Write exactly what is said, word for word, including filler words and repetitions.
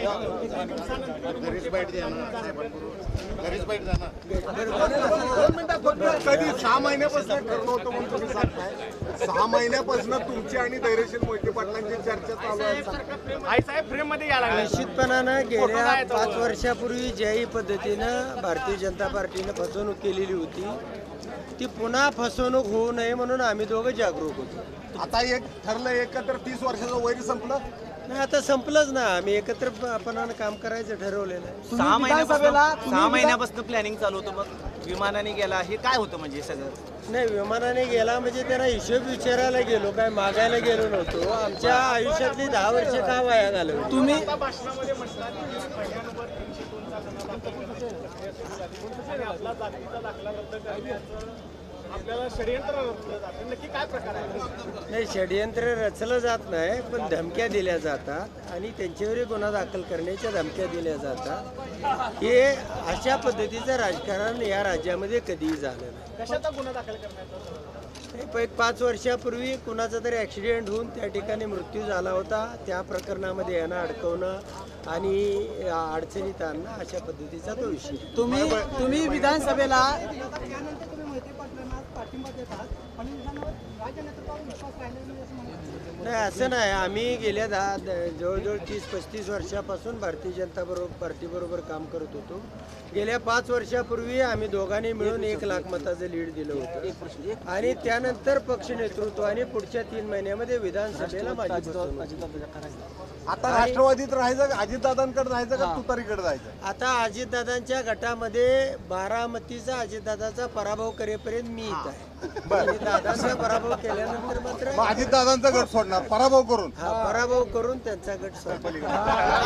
घरीच बाईट द्या ना, घरीच बाईट द्या ना. कधी सहा महिन्यापासून ठरलं होतं म्हणून तुम्ही सांगताय. सहा महिन्यापासून तुमची आणि धैर्यशील मोहिते पाटलांची चर्चा चालू आहे. आई साहेब फ्रेम मध्ये यायला लागले. निश्चितपणानं गेल्या पाच वर्षापूर्वी ज्याही पद्धतीनं भारतीय जनता पार्टीनं फसवणूक केलेली होती ती पुन्हा फसवणूक होऊ नये म्हणून आम्ही दोघं जागरूक होतो. आता एक ठरलं एकत्र तीस वर्षाचं वैर संपलं. नाही आता संपलंच ना, आम्ही एकत्रपणानं काम करायचं ठरवलेलं आहे. सहा महिन्यापासून सहा महिन्यापासून प्लॅनिंग चालू होतं. मग विमानाने गेला हे काय होतं म्हणजे सगळं? नाही विमानाने गेला म्हणजे त्यांना हिशोब विचारायला गेलो, काय मागायला गेलो नव्हतो. आमच्या आयुष्यातली दहा वर्ष का वाया घालवली तुम्ही? भाषणामध्ये म्हटलं महिन्यांवर तीनशे दोनचा आपला जातीचा दाखला रद्द करण्याचं आपल्याला षडयंत्र रचलं जातं. नक्की काय प्रकार आहे? नाही षडयंत्र रचलं जात नाही, पण धमक्या दिल्या जातात आणि त्यांच्यावर गुन्हा दाखल करण्याच्या धमक्या दिल्या जातात. हे अशा पद्धतीचं राजकारण या राज्यामध्ये कधीही झालं नाही. कशाचा गुन्हा दाखल करण्याचा? एक पाच वर्षापूर्वी कुणाचा तरी ॲक्सिडेंट होऊन त्या ठिकाणी मृत्यू झाला होता. त्या प्रकरणामध्ये यांना अडकवणं आणि अडचणीत आणणं अशा पद्धतीचा तो विषय. तुम्ही तुम्ही विधानसभेला नाही असं नाही, आम्ही गेल्या दहा जवळजवळ तीस पस्तीस वर्षापासून भारतीय जनता बरोबर पार्टीबरोबर काम करत होतो. गेल्या पाच वर्षापूर्वी आम्ही दोघांनी मिळून एक लाख मताचं लीड दिलं होतं आणि त्यानंतर पक्ष नेतृत्वाने पुढच्या तीन महिन्यामध्ये विधानसभेला माझी आता राष्ट्रवादीत राहायचं का अजितदादांकडे जायचं का तुतारीकडे जायचं? आता अजितदादांच्या गटामध्ये बारामतीचा अजितदादाचा पराभव करेपर्यंत मी इथं आहे. दादांचा पराभव केल्यानंतर मात्र अजितदादांचा गट सोडणार पराभव करून. हा पराभव करून त्यांचा गट सोडला.